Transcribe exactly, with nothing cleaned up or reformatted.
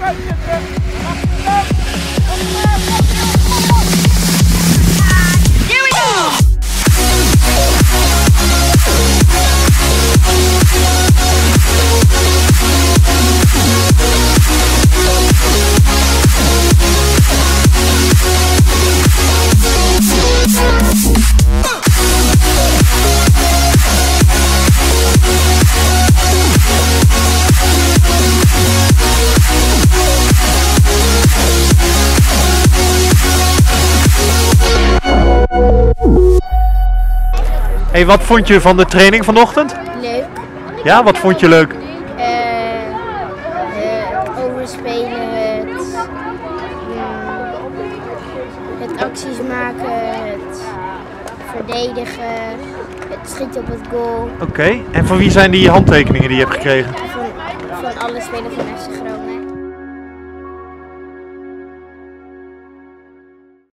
Hey, wat vond je van de training vanochtend? Leuk. Ja, wat vond je leuk? Uh, het overspelen, het, mm, het acties maken, het verdedigen, het schieten op het goal. Oké, okay. En van wie zijn die handtekeningen die je hebt gekregen? Van, van alle spelers van F C Groningen.